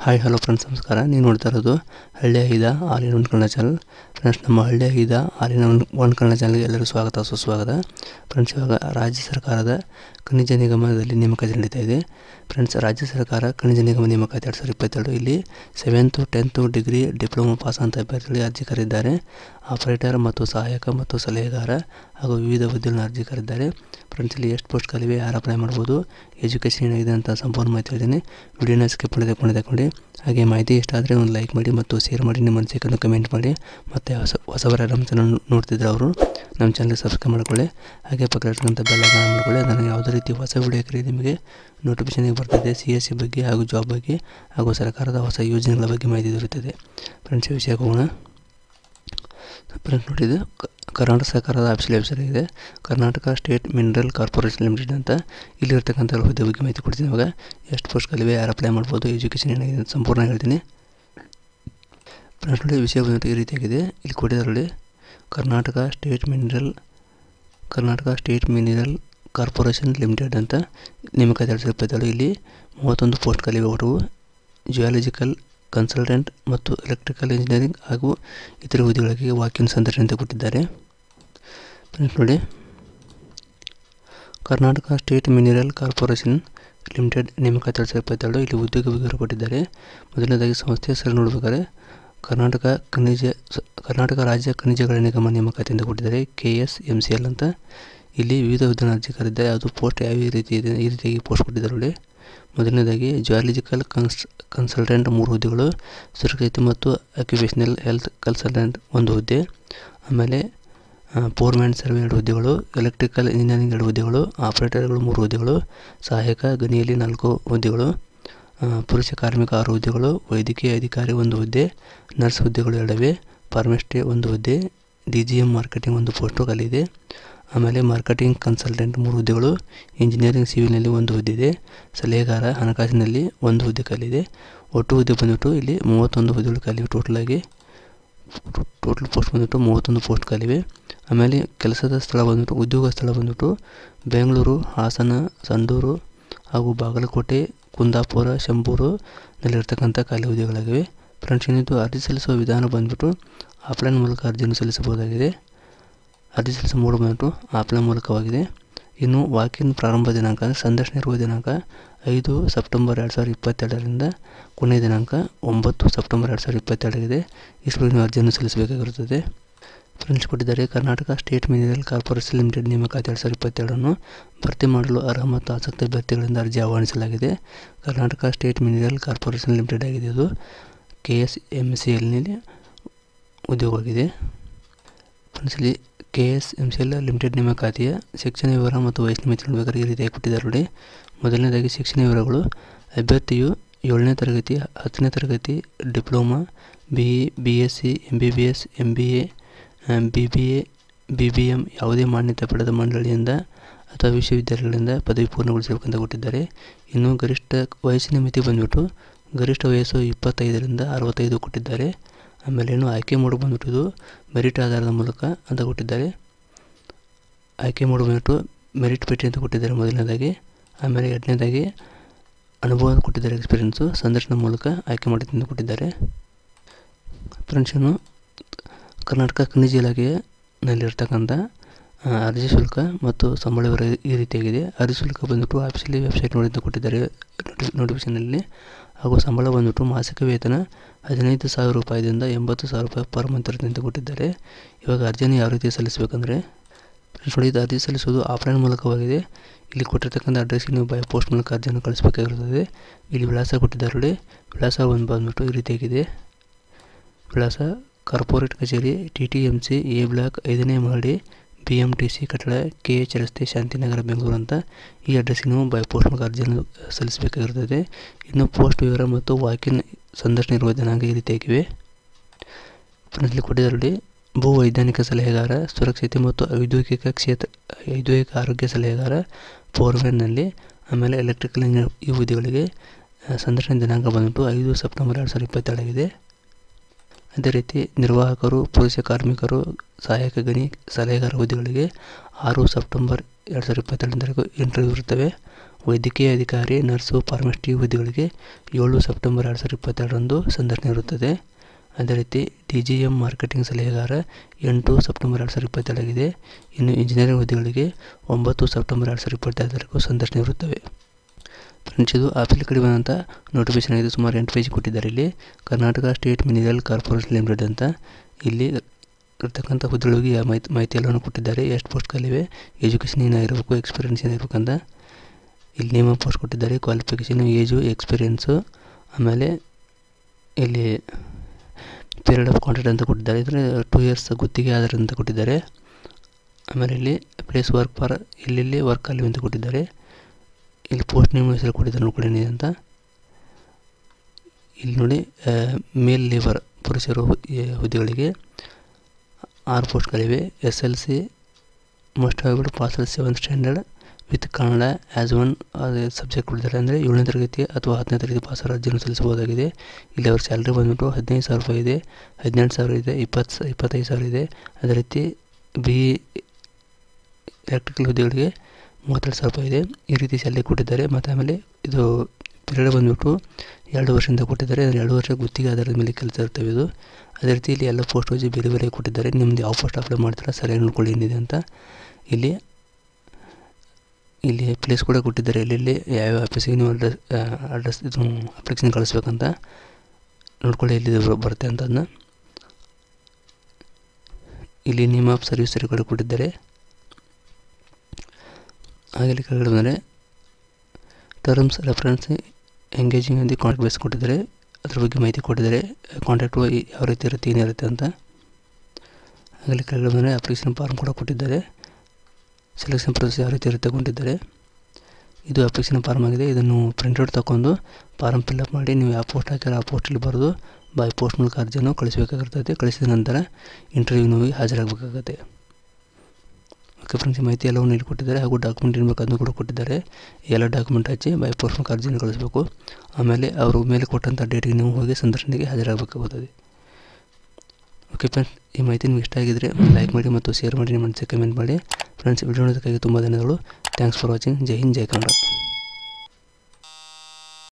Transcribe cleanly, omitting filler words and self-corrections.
Hi hello friends, ನಮಸ್ಕಾರ. ನೀವು ನೋಡ್ತಾ ಇರೋದು ಹಳ್ಳಿ ಐದ all in one Kannada channel. Friends, ನಮ್ಮ ಹಳ್ಳಿ ಐದ ಆಲ್ ಇನ್ ಒನ್ ಕನ್ನಡ ಚಾನಲ್ಗೆ ಎಲ್ಲರಿಗೂ ಸ್ವಾಗತ ಸುಸ್ವಾಗತ. ಫ್ರೆಂಡ್ಸ್, ಇವಾಗ ರಾಜ್ಯ ಸರ್ಕಾರದ ಖನಿಜ ನಿಗಮದಲ್ಲಿ ನೇಮಕಾತಿ ನಡೀತಾ ಇದೆ. ಫ್ರೆಂಡ್ಸ್, ರಾಜ್ಯ ಸರ್ಕಾರ ಖನಿಜ ನಿಗಮ ನೇಮಕಾತಿ 2022 ಇಲ್ಲಿ 7th 10th degree diploma pass ಅಂತ ಅಭ್ಯರ್ಥಿಗಳಿಗೆ ಅರ್ಜಿ ಕರೆದಿದ್ದಾರೆ. ಆಪರೇಟರ್ ಮತ್ತು ಸಹಾಯಕ ಮತ್ತು ಸಲಹೆಗಾರ ಹಾಗೂ ವಿವಿಧ ಹುದ್ದೆಗಳನ್ನು ಅರ್ಜಿ ಕರೆದಿದ್ದಾರೆ. ಫ್ರೆಂಡ್ಸ್, ಇಲ್ಲಿ ಎಷ್ಟು ಪೋಸ್ಟ್ ಖಾಲಿವೆ, ಯಾರು ಅಪ್ಲೈ ಮಾಡ್ಬೋದು, ಎಜುಕೇಷನ್ ಏನಾಗಿದೆ ಅಂತ ಸಂಪೂರ್ಣ ಮಾಹಿತಿ ಹೇಳಿದ್ದೀನಿ. ವಿಡಿಯೋನ ಸ್ಕಿಪ್ ಮಾಡಿಕೊಂಡು ಹಾಗೆ ಮಾಹಿತಿ ಇಷ್ಟ ಆದರೆ ಒಂದು ಲೈಕ್ ಮಾಡಿ ಮತ್ತು ಶೇರ್ ಮಾಡಿ, ನಿಮ್ಮ ಅನಿಸಿಕೆಯನ್ನು ಕಮೆಂಟ್ ಮಾಡಿ. ಮತ್ತು ಹೊಸಬರ ನಮ್ಮ ಚಾನಲ್ ನೋಡ್ತಿದ್ರೆ ಅವರು ನಮ್ಮ ಚಾನಲ್ಗೆ ಸಬ್ಸ್ಕ್ರೈಬ್ ಮಾಡ್ಕೊಳ್ಳಿ. ಹಾಗೆ ಪಕ್ಕದಲ್ಲಿರುವಂಥ ಬೆಲ್ ಐಕಾನ್ ಮಾಡ್ಕೊಳ್ಳಿ. ನನಗೆ ಯಾವುದೇ ರೀತಿ ಹೊಸ ವಿಡಿಯೋ ಹಾಕಿದ್ರೆ ನಿಮಗೆ ನೋಟಿಫಿಕೇಶನ್ ಬರ್ತಿದೆ. CSC ಬಗ್ಗೆ ಹಾಗೂ ಜಾಬ್ ಬಗ್ಗೆ ಹಾಗೂ ಸರ್ಕಾರದ ಹೊಸ ಯೋಜನೆಗಳ ಬಗ್ಗೆ ಮಾಹಿತಿ ದೊರೆಯುತ್ತದೆ. ಫ್ರೆಂಡ್ಸ್, ವಿಷಯಕ್ಕೆ ಹೋಗೋಣ. ಫ್ರೆಂಡ್ಸ್, ನೋಡಿದ್ದು ಕರ್ನಾಟಕ ಸರ್ಕಾರದ ಆಫೀಸಿಯಲ್ ವೆಬ್ಸೈಟ್ ಇದೆ, Karnataka state mineral corporation limited ಅಂತ. ಇಲ್ಲಿರ್ತಕ್ಕಂಥ ಹುದ್ದೆ ಬಗ್ಗೆ ಮಾಹಿತಿ ಕೊಡ್ತೀನಿ. ಇವಾಗ ಎಷ್ಟು ಪೋಸ್ಟ್ ಖಾಲಿವೆ, ಯಾರು ಅಪ್ಲೈ ಮಾಡ್ಬೋದು, ಎಜುಕೇಷನ್ ಏನಾಗಿದೆ ಅಂತ ಸಂಪೂರ್ಣ ಹೇಳ್ತೀನಿ. ಫ್ರೆಂಡ್ಸ್, ನೋಡಿ ವಿಷಯ ಬಂದ್ಬಿಟ್ಟು ಈ ರೀತಿಯಾಗಿದೆ. ಇಲ್ಲಿ ಕೊಟ್ಟಿದ್ದಾರೆ Karnataka state mineral corporation limited ಅಂತ ನೇಮಕಾತಿ 2022. ಇಲ್ಲಿ 31 ಪೋಸ್ಟ್ ಖಾಲಿವೆ. ಒಟ್ಟು ಜಿಯಾಲಜಿಕಲ್ ಕನ್ಸಲ್ಟೆಂಟ್ ಮತ್ತು ಎಲೆಕ್ಟ್ರಿಕಲ್ ಇಂಜಿನಿಯರಿಂಗ್ ಹಾಗೂ ಇತರ ಹುದ್ದೆಗಳಿಗೆ ವಾಕಿನ್ ಸಂದರ್ಶನ ಅಂತ ಕೊಟ್ಟಿದ್ದಾರೆ. ಫ್ರೆಂಡ್ಸ್, ನೋಡಿ Karnataka state mineral corporation limited ನೇಮಕಾತಿ 2022. ಇಲ್ಲಿ ಉದ್ಯೋಗ ವಿವರ ಕೊಟ್ಟಿದ್ದಾರೆ. ಮೊದಲನೇದಾಗಿ ಸಂಸ್ಥೆ ಹೆಸರು ನೋಡಬೇಕಾದ್ರೆ ಕರ್ನಾಟಕ ರಾಜ್ಯ ಖನಿಜಗಳ ನಿಗಮ ನೇಮಕಾತಿ ಅಂತ ಕೊಟ್ಟಿದ್ದಾರೆ, KSMCL ಅಂತ. ಇಲ್ಲಿ ವಿವಿಧ ಹುದ್ದೆಗಳನ್ನು ಅರ್ಜಿ ಕರೆದಿದ್ದಾರೆ. ಅದು ಪೋಸ್ಟ್ ಯಾವ ರೀತಿ ಇದೆ, ಈ ರೀತಿಯಾಗಿ ಪೋಸ್ಟ್ ಕೊಟ್ಟಿದ್ದಾರೆ ನೋಡಿ. ಮೊದಲನೇದಾಗಿ ಜಿಯಾಲಜಿಕಲ್ ಕನ್ಸಲ್ಟೆಂಟ್ 3 ಹುದ್ದೆಗಳು, ಸುರಕ್ಷತೆ ಮತ್ತು ಆಕ್ಯುಪೇಷನಲ್ ಹೆಲ್ತ್ ಕನ್ಸಲ್ಟೆಂಟ್ 1 ಹುದ್ದೆ, ಆಮೇಲೆ ಫೋರ್ಮ್ಯಾನ್ ಸರ್ವೆ 2 ಹುದ್ದೆಗಳು, ಎಲೆಕ್ಟ್ರಿಕಲ್ ಇಂಜಿನಿಯರಿಂಗ್ 2 ಹುದ್ದೆಗಳು, ಆಪರೇಟರ್ಗಳು 3 ಹುದ್ದೆಗಳು, ಸಹಾಯಕ ಗಣಿಯಲ್ಲಿ 4 ಹುದ್ದೆಗಳು, ಪುರುಷ ಕಾರ್ಮಿಕ 6 ಹುದ್ದೆಗಳು, ವೈದ್ಯಕೀಯ ಅಧಿಕಾರಿ 1 ಹುದ್ದೆ, ನರ್ಸ್ ಹುದ್ದೆಗಳು 2, ಫಾರ್ಮಸಿಸ್ಟ್ 1 ಹುದ್ದೆ, DGM ಮಾರ್ಕೆಟಿಂಗ್ 1 ಪೋಸ್ಟು ಖಾಲಿದೆ. ಆಮೇಲೆ ಮಾರ್ಕೆಟಿಂಗ್ ಕನ್ಸಲ್ಟೆಂಟ್ 3 ಹುದ್ದೆಗಳು, ಇಂಜಿನಿಯರಿಂಗ್ ಸಿವಿಲ್ನಲ್ಲಿ 1 ಹುದ್ದೆ ಇದೆ, ಸಲಹೆಗಾರ ಹಣಕಾಸಿನಲ್ಲಿ 1 ಹುದ್ದೆ ಖಾಲಿದೆ. ಒಟ್ಟು ಹುದ್ದೆ ಬಂದ್ಬಿಟ್ಟು ಇಲ್ಲಿ 31 ಹುದ್ದೆಗಳು ಖಾಲಿವೆ. ಟೋಟಲ್ ಪೋಸ್ಟ್ ಬಂದ್ಬಿಟ್ಟು 31 ಪೋಸ್ಟ್ ಖಾಲಿವೆ. ಆಮೇಲೆ ಕೆಲಸದ ಸ್ಥಳ ಬಂದ್ಬಿಟ್ಟು, ಉದ್ಯೋಗ ಸ್ಥಳ ಬಂದ್ಬಿಟ್ಟು ಬೆಂಗಳೂರು, ಹಾಸನ, ಸಂಡೂರು ಹಾಗೂ ಬಾಗಲಕೋಟೆ, ಕುಂದಾಪುರ, ಶಂಭೂರು ನಲ್ಲಿರ್ತಕ್ಕಂಥ ಖಾಲಿ ಹುದ್ದೆಗಳಾಗಿವೆ. ಫ್ರೆಂಡ್ಸ್, ಇನ್ನಿದ್ದು ಅರ್ಜಿ ಸಲ್ಲಿಸುವ ವಿಧಾನ ಬಂದ್ಬಿಟ್ಟು ಆಫ್ಲೈನ್ ಮೂಲಕ ಅರ್ಜಿಯನ್ನು ಸಲ್ಲಿಸಬಹುದಾಗಿದೆ. ಅರ್ಜಿ ಸಲ್ಲಿಸುವ ಮೋಡ್ ಬಂದ್ಬಿಟ್ಟು ಆಫ್ಲೈನ್ ಮೂಲಕವಾಗಿದೆ. ಇನ್ನು ವಾಕಿನ್ ಪ್ರಾರಂಭ ದಿನಾಂಕ ಅಂದರೆ ಸಂದರ್ಶನ ಇರುವ ದಿನಾಂಕ 5 ಸೆಪ್ಟೆಂಬರ್ 2022ರಿಂದ ಕೊನೆಯ ದಿನಾಂಕ 9 ಸೆಪ್ಟೆಂಬರ್ 2022 ಆಗಿದೆ. ಇಷ್ಟು ನೀವು ಅರ್ಜಿಯನ್ನು ಸಲ್ಲಿಸಬೇಕಾಗಿರುತ್ತದೆ. ಫ್ರೆಂಡ್ಸ್, ಕೊಟ್ಟಿದ್ದಾರೆ Karnataka state mineral corporation limited ನೇಮಕಾತಿ 2022 ಭರ್ತಿ ಮಾಡಲು ಅರ್ಹ ಮತ್ತು ಆಸಕ್ತ ಅಭ್ಯರ್ಥಿಗಳಿಂದ ಅರ್ಜಿ ಆಹ್ವಾನಿಸಲಾಗಿದೆ. Karnataka state mineral corporation limited ಆಗಿದೆ. ಇದು KSMCLನಲ್ಲಿ ಉದ್ಯೋಗವಾಗಿದೆ. ಫ್ರೆಂಡ್ಸ್, ಇಲ್ಲಿ KSMCL ಲಿಮಿಟೆಡ್ ನೇಮಕಾತಿಯ ಶಿಕ್ಷಣ ವಿವರ ಮತ್ತು ವಯಸ್ಸಿನ ಮಿತಿ ನೋಡಬೇಕಾದ್ರೆ ಈ ರೀತಿಯಾಗಿ ಕೊಟ್ಟಿದ್ದಾರೆ ನೋಡಿ. ಮೊದಲನೇದಾಗಿ ಶಿಕ್ಷಣ ವಿವರಗಳು. ಅಭ್ಯರ್ಥಿಯು 7ನೇ ತರಗತಿ, 10ನೇ ತರಗತಿ, diploma, BE, BSc, MBBS, MBA, BBA, BBM ಯಾವುದೇ ಮಾನ್ಯತೆ ಪಡೆದ ಮಂಡಳಿಯಿಂದ ಅಥವಾ ವಿಶ್ವವಿದ್ಯಾಲಯಗಳಿಂದ ಪದವಿ ಪೂರ್ಣಗೊಳಿಸಬೇಕಂತ ಕೊಟ್ಟಿದ್ದಾರೆ. ಇನ್ನು ಗರಿಷ್ಠ ವಯಸ್ಸಿನ ಮಿತಿ ಬಂದ್ಬಿಟ್ಟು ಗರಿಷ್ಠ ವಯಸ್ಸು 25ರಿಂದ 65 ಕೊಟ್ಟಿದ್ದಾರೆ. ಆಮೇಲೆ ಏನು ಆಯ್ಕೆ ಮೋಡ್ ಬಂದ್ಬಿಟ್ಟು ಇದು ಮೆರಿಟ್ ಆಧಾರದ ಮೂಲಕ ಅಂತ ಕೊಟ್ಟಿದ್ದಾರೆ. ಆಯ್ಕೆ ಮೋಡ್ ಬಂದ್ಬಿಟ್ಟು ಮೆರಿಟ್ ಪೇಟಿ ಅಂತ ಕೊಟ್ಟಿದ್ದಾರೆ ಮೊದಲನೇದಾಗಿ. ಆಮೇಲೆ 2ನೇದಾಗಿ ಅನುಭವ ಕೊಟ್ಟಿದ್ದಾರೆ, ಎಕ್ಸ್ಪೀರಿಯೆನ್ಸು ಸಂದರ್ಶನ ಮೂಲಕ ಆಯ್ಕೆ ಮಾಡಿದ್ದು ಕೊಟ್ಟಿದ್ದಾರೆ. ಫ್ರೆಂಡ್ಸ್, ಇನ್ನು ಕರ್ನಾಟಕ ಖನಿಜ ಇಲಾಖೆಯಲ್ಲಿರ್ತಕ್ಕಂಥ ಅರ್ಜಿ ಶುಲ್ಕ ಮತ್ತು ಸಂಬಳ ವಿವರ ಈ ರೀತಿಯಾಗಿದೆ. ಅರ್ಜಿ ಶುಲ್ಕ ಬಂದ್ಬಿಟ್ಟು ಆಫೀಸಿಯಲಿ ವೆಬ್ಸೈಟ್ ನೋಡಿದ್ದು ಕೊಟ್ಟಿದ್ದಾರೆ ನೋಟಿಫಿಕೇಷನಲ್ಲಿ. ಹಾಗೂ ಸಂಬಳ ಬಂದ್ಬಿಟ್ಟು ಮಾಸಿಕ ವೇತನ 15,000 ರೂಪಾಯಿದಿಂದ 80,000 ರೂಪಾಯಿ ಪರ್ ಮಂತ್ ಇರುತ್ತೆ ಅಂತ ಕೊಟ್ಟಿದ್ದಾರೆ. ಇವಾಗ ಅರ್ಜಿಯನ್ನು ಯಾವ ರೀತಿ ಸಲ್ಲಿಸಬೇಕಂದ್ರೆ ನೋಡಿ, ಇದು ಅರ್ಜಿ ಸಲ್ಲಿಸೋದು ಆಫ್ಲೈನ್ ಮೂಲಕವಾಗಿದೆ. ಇಲ್ಲಿ ಕೊಟ್ಟಿರ್ತಕ್ಕಂಥ ಅಡ್ರೆಸ್ಗೆ ನೀವು ಬೈ ಪೋಸ್ಟ್ ಮೂಲಕ ಅರ್ಜಿಯನ್ನು ಕಳಿಸಬೇಕಾಗಿರುತ್ತದೆ. ಇಲ್ಲಿ ವಿಳಾಸ ಕೊಟ್ಟಿದ್ದಾರೆ ನೋಡಿ. ವಿಳಾಸ ಬಂದ್ಬಿಟ್ಟು ಈ ರೀತಿಯಾಗಿದೆ. ವಿಳಾಸ ಕಾರ್ಪೊರೇಟ್ ಕಚೇರಿ, TTMC A ಬ್ಲಾಕ್ 5ನೇ ಮಹಡಿ, BMTC ಕಟ್ಟಡ, KH ರಸ್ತೆ, ಶಾಂತಿನಗರ, ಬೆಂಗಳೂರು ಅಂತ ಈ ಅಡ್ರೆಸ್ಗೆ ನೀವು ಬೈ ಪೋಸ್ಟ್ ಮೂಲಕ ಅರ್ಜಿಯನ್ನು ಸಲ್ಲಿಸಬೇಕಾಗಿರುತ್ತದೆ. ಇನ್ನು ಪೋಸ್ಟ್ ವಿವರ ಮತ್ತು ವಾಕಿನ್ ಸಂದರ್ಶನ ಇರುವ ದಿನಾಂಕ ಈ ರೀತಿಯಾಗಿವೆ. ಇಲ್ಲಿ ಕೊಟ್ಟಿದ್ದಾರೆ ಭೂ ವೈಜ್ಞಾನಿಕ ಸಲಹೆಗಾರ, ಸುರಕ್ಷತೆ ಮತ್ತು ಔದ್ಯೋಗಿಕ ಆರೋಗ್ಯ ಸಲಹೆಗಾರ, ಫೋರ್ಮ್ಯಾನ್ನಲ್ಲಿ, ಆಮೇಲೆ ಎಲೆಕ್ಟ್ರಿಕಲ್ ಇಂಜಿನಿಯರ್ ಈ ಹುದ್ದೆಗಳಿಗೆ ಸಂದರ್ಶನ ದಿನಾಂಕ ಬಂದ್ಬಿಟ್ಟು 5 ಸೆಪ್ಟೆಂಬರ್ 2022 ಆಗಿದೆ. ಅದೇ ರೀತಿ ನಿರ್ವಾಹಕರು, ಪುರುಷ ಕಾರ್ಮಿಕರು, ಸಹಾಯಕ ಗಣಿ, ಸಲಹೆಗಾರ ಹುದ್ದೆಗಳಿಗೆ 6 ಸೆಪ್ಟೆಂಬರ್ 2022 ಇಂಟರ್ವ್ಯೂ ಇರುತ್ತವೆ. ವೈದ್ಯಕೀಯ ಅಧಿಕಾರಿ, ನರ್ಸು, ಫಾರ್ಮಸಿಸ್ಟ್ ಹುದ್ದೆಗಳಿಗೆ 7 ಸೆಪ್ಟೆಂಬರ್ 2022 ಸಂದರ್ಶನ ಇರುತ್ತದೆ. ಅದೇ ರೀತಿ DGM ಮಾರ್ಕೆಟಿಂಗ್ ಸಲಹೆಗಾರ 8 ಸೆಪ್ಟೆಂಬರ್ 2022 ಆಗಿದೆ. ಇನ್ನು ಇಂಜಿನಿಯರಿಂಗ್ ಹುದ್ದೆಗಳಿಗೆ 9 ಸೆಪ್ಟೆಂಬರ್ 2022 ಸಂದರ್ಶನ ಇರುತ್ತವೆ. ಫ್ರೆಂಡ್ಸ್, ಇದು ಆಫೀಸ್ ಕಡೆ ಬಂದಂಥ ನೋಟಿಫಿಕೇಶನ್ ಆಗಿದೆ. ಸುಮಾರು 8 ಪೇಜ್ ಕೊಟ್ಟಿದ್ದಾರೆ. ಇಲ್ಲಿ Karnataka state mineral corporation limited ಅಂತ ಇಲ್ಲಿ ಇರ್ತಕ್ಕಂಥ ಹುದ್ದೆಗಳಿಗೆ ಮಾಹಿತಿ ಎಲ್ಲವನ್ನು ಕೊಟ್ಟಿದ್ದಾರೆ. ಎಷ್ಟು ಪೋಸ್ಟ್ ಖಾಲಿವೆ, ಎಜುಕೇಷನ್ ಏನಾಗಿರಬೇಕು, ಎಕ್ಸ್ಪೀರಿಯನ್ಸ್ ಏನಾಗಿರ್ಬೇಕಂತ ಇಲ್ಲಿ ನೇಮ್ ಆಫ್ ಪೋಸ್ಟ್ ಕೊಟ್ಟಿದ್ದಾರೆ. ಕ್ವಾಲಿಫಿಕೇಷನು, ಏಜು, ಎಕ್ಸ್ಪೀರಿಯೆನ್ಸು, ಆಮೇಲೆ ಇಲ್ಲಿ ಪೀರಿಯಡ್ ಆಫ್ ಕಾಂಟ್ರಾಕ್ಟ್ ಅಂತ ಕೊಟ್ಟಿದ್ದಾರೆ. ಇದರ 2 ಇಯರ್ಸ್ ಗುತ್ತಿಗೆ ಆಧಾರ ಅಂತ ಕೊಟ್ಟಿದ್ದಾರೆ. ಆಮೇಲೆ ಇಲ್ಲಿ ಪ್ಲೇಸ್ ವರ್ಕ್ ಫಾರ್ ಇಲ್ಲಿ ವರ್ಕ್ ಅಲ್ಲಿ ಅಂತ ಕೊಟ್ಟಿದ್ದಾರೆ. ಇಲ್ಲಿ ಪೋಸ್ಟ್ ನೇಮ್ ಹೆಸರು ಕೊಟ್ಟಿದ್ದಾರೆ, ನೋಡ್ಕೊಳ್ಳಿ ಅಂತ. ಇಲ್ಲಿ ನೋಡಿ ಮೇಲ್ ಲೇಬರ್ ಪುರುಷರು ಹುದ್ದೆಗಳಿಗೆ 6 ಪೋಸ್ಟ್ ಖಾಲಿವೆ. SLC must have bid pass 7th standard with Kannada as one subject ಕೊಟ್ಟಿದ್ದಾರೆ. ಅಂದರೆ 7ನೇ ತರಗತಿ ಅಥವಾ 10ನೇ ತರಗತಿ ಪಾಸರ ಅರ್ಜಿಯನ್ನು ಸಲ್ಲಿಸಬಹುದಾಗಿದೆ. ಇಲ್ಲಿ ಅವ್ರ ಸ್ಯಾಲ್ರಿ ಬಂದ್ಬಿಟ್ಟು 15,000 ರೂಪಾಯಿ ಇದೆ, 18,000 ಇದೆ, 25,000 ಇದೆ. ಅದೇ ರೀತಿ BE ಎಲೆಕ್ಟ್ರಿಕಲ್ ಹುದ್ದೆಗಳಿಗೆ 32,000 ರೂಪಾಯಿ ಇದೆ. ಈ ರೀತಿ ಸ್ಯಾಲ್ರಿ ಕೊಟ್ಟಿದ್ದಾರೆ. ಮತ್ತು ಆಮೇಲೆ ಇದು ಪೀರಿಯಡ್ ಬಂದ್ಬಿಟ್ಟು 2 ವರ್ಷದಿಂದ ಕೊಟ್ಟಿದ್ದಾರೆ. ಅಂದರೆ 2 ವರ್ಷ ಗುತ್ತಿಗೆ ಆಧಾರದ ಮೇಲೆ ಕೆಲಸ ಇರ್ತವೆ ಇದು. ಅದೇ ರೀತಿ ಇಲ್ಲಿ ಎಲ್ಲ ಪೋಸ್ಟ್ ವೈಸ್ ಬೇರೆ ಬೇರೆ ಕೊಟ್ಟಿದ್ದಾರೆ. ನಿಮ್ದು ಯಾವ ಪೋಸ್ಟ್ ಅಪ್ಲೈ ಮಾಡ್ತೀರಾ ಸರಿಯಾಗಿ ನೋಡ್ಕೊಳ್ಳಿ ಏನಿದೆ ಅಂತ. ಇಲ್ಲಿ ಪ್ಲೇಸ್ ಕೂಡ ಕೊಟ್ಟಿದ್ದಾರೆ. ಇಲ್ಲಿ ಯಾವ್ಯಾವ ಆಫೀಸಿಗೆ ನೀವು ಅಡ್ರೆಸ್ ಇದು ಅಪ್ಲಿಕೇಶನ್ ಕಳಿಸ್ಬೇಕಂತ ನೋಡ್ಕೊಳ್ಳಿ ಎಲ್ಲಿ ಬರುತ್ತೆ ಅಂತ. ಅದನ್ನ ಇಲ್ಲಿ ನೇಮ್ ಆಫ್ ಸರ್ವಿಸ್ ಕೂಡ ಕೊಟ್ಟಿದ್ದಾರೆ. ಹಾಗೆ ಕೆಳಗಡೆ ಬಂದರೆ ಟರ್ಮ್ಸ್ ರೆಫರೆನ್ಸ್ ಎಂಗೇಜಿಂಗ್ ಅಂತ ಕಾಂಟ್ಯಾಕ್ಟ್ ಬೇಸ್ ಕೊಟ್ಟಿದ್ದಾರೆ. ಅದ್ರ ಬಗ್ಗೆ ಮಾಹಿತಿ ಕೊಟ್ಟಿದ್ದಾರೆ. ಕಾಂಟ್ಯಾಕ್ಟು ಯಾವ ರೀತಿ ಇರುತ್ತೆ, ಏನಿರುತ್ತೆ ಅಂತ. ಹಾಗೆ ಕೆಳಗಡೆ ಬಂದರೆ ಅಪ್ಲಿಕೇಶನ್ ಫಾರ್ಮ್ ಕೂಡ ಕೊಟ್ಟಿದ್ದಾರೆ. ಸೆಲೆಕ್ಷನ್ ಪ್ರೊಸೆಸ್ ಯಾವ ರೀತಿ ಇರುತ್ತೆ ಕೊಟ್ಟಿದ್ದಾರೆ. ಇದು ಅಪ್ಲಿಕೇಶನ್ ಫಾರ್ಮ್ ಆಗಿದೆ. ಇದನ್ನು ಪ್ರಿಂಟ್ಔಟ್ ತಗೊಂಡು ಫಾರ್ಮ್ ಫಿಲ್ಅಪ್ ಮಾಡಿ ನೀವು ಯಾವ ಪೋಸ್ಟ್ ಹಾಕಿರೋ ಆ ಪೋಸ್ಟಲ್ಲಿ ಬರೆದು ಬೈ ಪೋಸ್ಟ್ ಮೂಲಕ ಅರ್ಜಿಯನ್ನು ಕಳಿಸಬೇಕಾಗಿರ್ತದೆ. ಕಳಿಸಿದ ನಂತರ ಇಂಟರ್ವ್ಯೂಗೆ ಹಾಜರಾಗಬೇಕಾಗುತ್ತೆ. ಓಕೆ ಫ್ರೆಂಡ್ಸ್, ಮಾಹಿತಿ ಎಲ್ಲವನ್ನು ಇಲ್ಲಿ ಕೊಟ್ಟಿದ್ದಾರೆ. ಹಾಗೂ ಡಾಕ್ಯುಮೆಂಟ್ ಏನು ಬೇಕು ಅದನ್ನು ಕೂಡ ಕೊಟ್ಟಿದ್ದಾರೆ. ಎಲ್ಲ ಡಾಕ್ಯುಮೆಂಟ್ ಹಚ್ಚಿ ಬೈ ಪೋಸ್ಟ್ ಮೂಲಕ ಅರ್ಜಿಯನ್ನು ಕಳಿಸಬೇಕು. ಆಮೇಲೆ ಅವರು ಮೇಲೆ ಕೊಟ್ಟಂಥ ಡೇಟಿಗೆ ನೀವು ಹೋಗಿ ಸಂದರ್ಶನಕ್ಕೆ ಹಾಜರಾಗಬೇಕಾಗುತ್ತದೆ. ಓಕೆ ಫ್ರೆಂಡ್ಸ್, ಈ ಮಾಹಿತಿ ನಿಮ್ಗೆ ಇಷ್ಟ ಆಗಿದ್ದರೆ ಲೈಕ್ ಮಾಡಿ ಮತ್ತು ಶೇರ್ ಮಾಡಿ, ನಿಮ್ಮ ಮನಸ್ಸಿಗೆ ಕಮೆಂಟ್ ಮಾಡಿ. ಫ್ರೆಂಡ್ಸ್, ವಿಡಿಯೋ ನೋಡೋದಕ್ಕಾಗಿ ತುಂಬ ಧನ್ಯವಾದಗಳು. Thanks for watching. ಜೈ ಹಿಂದ್, ಜೈ ಕನ್ನಡ.